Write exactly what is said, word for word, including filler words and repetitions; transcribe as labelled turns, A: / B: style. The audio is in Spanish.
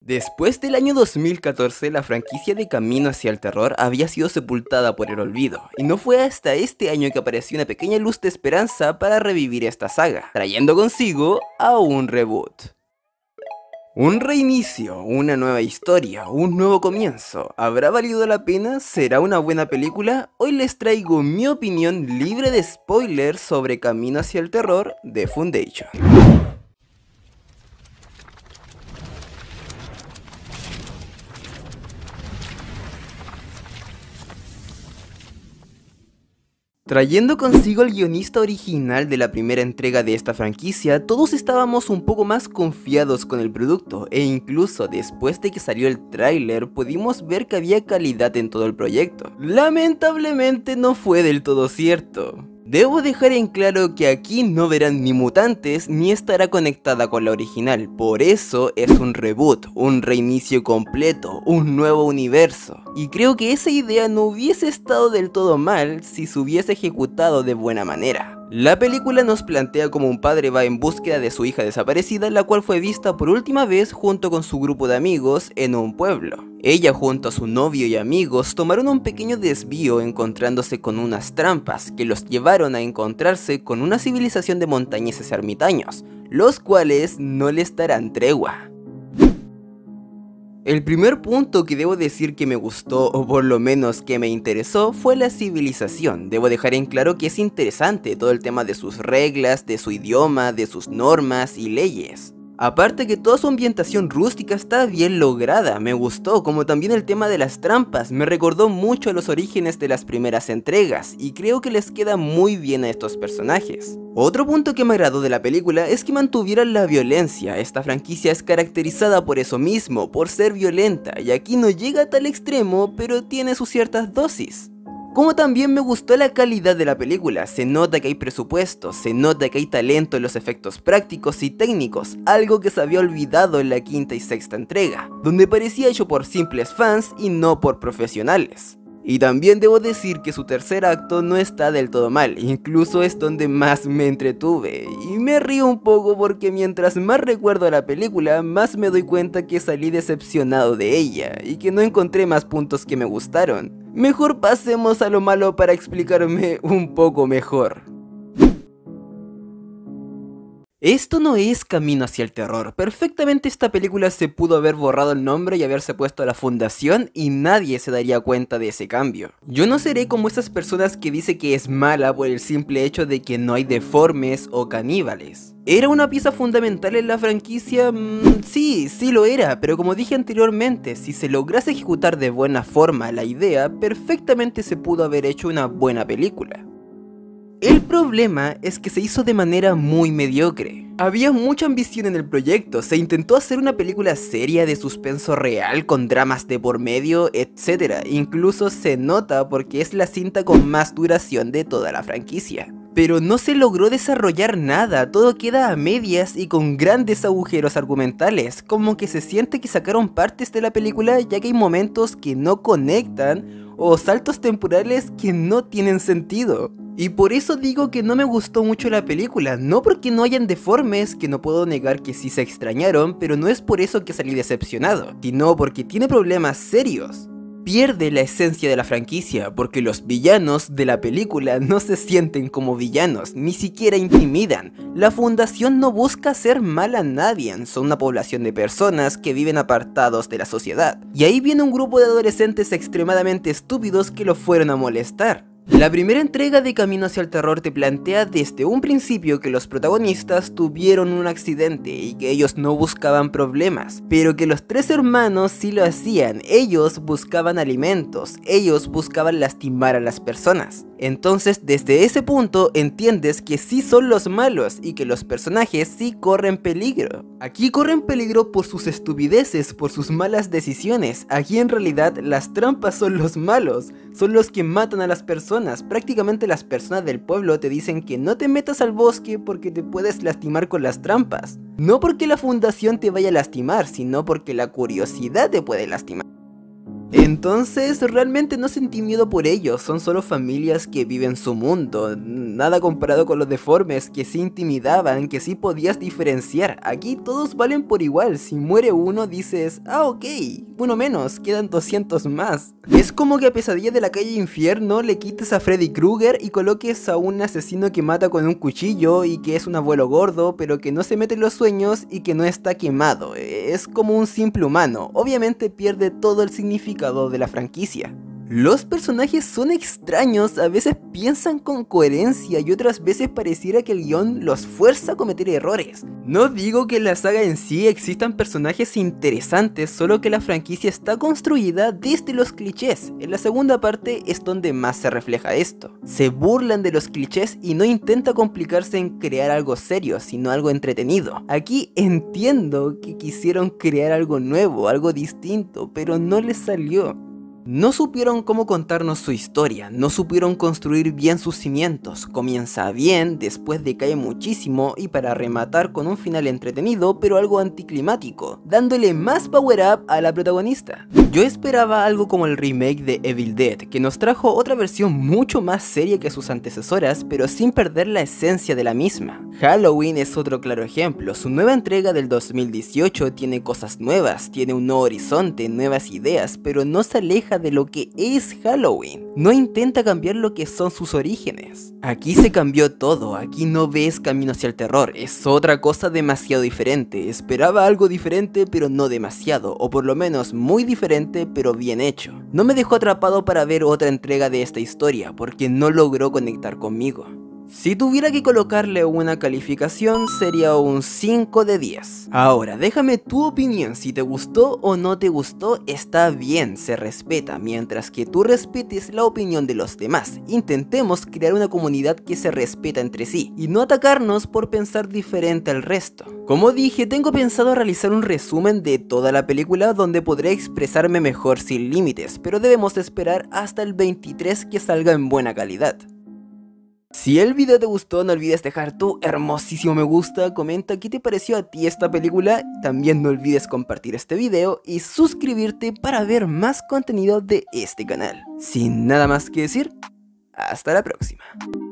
A: Después del año dos mil catorce, la franquicia de Camino hacia el Terror había sido sepultada por el olvido, y no fue hasta este año que apareció una pequeña luz de esperanza para revivir esta saga, trayendo consigo a un reboot. Un reinicio, una nueva historia, un nuevo comienzo. ¿Habrá valido la pena? ¿Será una buena película? Hoy les traigo mi opinión libre de spoilers sobre Camino hacia el Terror de Foundation. Trayendo consigo al guionista original de la primera entrega de esta franquicia, todos estábamos un poco más confiados con el producto, e incluso después de que salió el tráiler pudimos ver que había calidad en todo el proyecto. Lamentablemente no fue del todo cierto. Debo dejar en claro que aquí no verán ni mutantes ni estará conectada con la original, por eso es un reboot, un reinicio completo, un nuevo universo. Y creo que esa idea no hubiese estado del todo mal si se hubiese ejecutado de buena manera. La película nos plantea como un padre va en búsqueda de su hija desaparecida, la cual fue vista por última vez junto con su grupo de amigos en un pueblo. Ella junto a su novio y amigos tomaron un pequeño desvío encontrándose con unas trampas que los llevaron a encontrarse con una civilización de montañeses ermitaños, los cuales no les darán tregua. El primer punto que debo decir que me gustó, o por lo menos que me interesó, fue la civilización. Debo dejar en claro que es interesante todo el tema de sus reglas, de su idioma, de sus normas y leyes. Aparte que toda su ambientación rústica está bien lograda, me gustó, como también el tema de las trampas, me recordó mucho a los orígenes de las primeras entregas, y creo que les queda muy bien a estos personajes. Otro punto que me agradó de la película es que mantuvieron la violencia. Esta franquicia es caracterizada por eso mismo, por ser violenta, y aquí no llega a tal extremo, pero tiene sus ciertas dosis. Como también me gustó la calidad de la película, se nota que hay presupuesto, se nota que hay talento en los efectos prácticos y técnicos, algo que se había olvidado en la quinta y sexta entrega, donde parecía hecho por simples fans y no por profesionales. Y también debo decir que su tercer acto no está del todo mal, incluso es donde más me entretuve, y me río un poco porque mientras más recuerdo a la película, más me doy cuenta que salí decepcionado de ella, y que no encontré más puntos que me gustaron. Mejor pasemos a lo malo para explicarme un poco mejor. Esto no es Camino hacia el Terror, perfectamente esta película se pudo haber borrado el nombre y haberse puesto a la Fundación y nadie se daría cuenta de ese cambio. Yo no seré como esas personas que dicen que es mala por el simple hecho de que no hay deformes o caníbales. ¿Era una pieza fundamental en la franquicia? Mm, sí, sí lo era, pero como dije anteriormente, si se lograse ejecutar de buena forma la idea, perfectamente se pudo haber hecho una buena película. El problema es que se hizo de manera muy mediocre. Había mucha ambición en el proyecto, se intentó hacer una película seria de suspenso real con dramas de por medio, etcétera. Incluso se nota porque es la cinta con más duración de toda la franquicia. Pero no se logró desarrollar nada, todo queda a medias y con grandes agujeros argumentales, como que se siente que sacaron partes de la película ya que hay momentos que no conectan o saltos temporales que no tienen sentido. Y por eso digo que no me gustó mucho la película, no porque no hayan deformes, que no puedo negar que sí se extrañaron, pero no es por eso que salí decepcionado, sino porque tiene problemas serios. Pierde la esencia de la franquicia, porque los villanos de la película no se sienten como villanos, ni siquiera intimidan. La Fundación no busca hacer mal a nadie, son una población de personas que viven apartados de la sociedad. Y ahí viene un grupo de adolescentes extremadamente estúpidos que lo fueron a molestar. La primera entrega de Camino hacia el Terror te plantea desde un principio que los protagonistas tuvieron un accidente y que ellos no buscaban problemas, pero que los tres hermanos sí lo hacían, ellos buscaban alimentos, ellos buscaban lastimar a las personas. Entonces desde ese punto entiendes que sí son los malos y que los personajes sí corren peligro. Aquí corren peligro por sus estupideces, por sus malas decisiones. Aquí en realidad las trampas son los malos, son los que matan a las personas. Prácticamente las personas del pueblo te dicen que no te metas al bosque porque te puedes lastimar con las trampas. No porque la Fundación te vaya a lastimar, sino porque la curiosidad te puede lastimar. En Entonces realmente no sentí miedo por ellos, son solo familias que viven su mundo, nada comparado con los deformes que sí intimidaban, que sí podías diferenciar. Aquí todos valen por igual, si muere uno dices, ah ok, uno menos, quedan doscientos más. Es como que a Pesadilla de la calle Infierno le quites a Freddy Krueger y coloques a un asesino que mata con un cuchillo y que es un abuelo gordo, pero que no se mete en los sueños y que no está quemado. Es como un simple humano, obviamente pierde todo el significado de la franquicia. Los personajes son extraños, a veces piensan con coherencia y otras veces pareciera que el guión los fuerza a cometer errores. No digo que en la saga en sí existan personajes interesantes, solo que la franquicia está construida desde los clichés. En la segunda parte es donde más se refleja esto. Se burlan de los clichés y no intenta complicarse en crear algo serio, sino algo entretenido. Aquí entiendo que quisieron crear algo nuevo, algo distinto, pero no les salió. No supieron cómo contarnos su historia, no supieron construir bien sus cimientos, comienza bien, después decae muchísimo y para rematar con un final entretenido pero algo anticlimático, dándole más power up a la protagonista. Yo esperaba algo como el remake de Evil Dead, que nos trajo otra versión mucho más seria que sus antecesoras, pero sin perder la esencia de la misma. Halloween es otro claro ejemplo, su nueva entrega del dos mil dieciocho tiene cosas nuevas, tiene un nuevo horizonte, nuevas ideas, pero no se aleja de lo que es Halloween. No intenta cambiar lo que son sus orígenes. Aquí se cambió todo, aquí no ves camino hacia el terror, es otra cosa demasiado diferente. Esperaba algo diferente pero no demasiado, o por lo menos muy diferente pero bien hecho. No me dejó atrapado para ver otra entrega de esta historia, porque no logró conectar conmigo. Si tuviera que colocarle una calificación sería un cinco de diez. Ahora, déjame tu opinión, si te gustó o no te gustó está bien, se respeta, mientras que tú respetes la opinión de los demás. Intentemos crear una comunidad que se respeta entre sí, y no atacarnos por pensar diferente al resto. Como dije, tengo pensado realizar un resumen de toda la película donde podré expresarme mejor sin límites, pero debemos esperar hasta el veintitrés que salga en buena calidad. Si el video te gustó, no olvides dejar tu hermosísimo me gusta, comenta qué te pareció a ti esta película, también no olvides compartir este video y suscribirte para ver más contenido de este canal. Sin nada más que decir, hasta la próxima.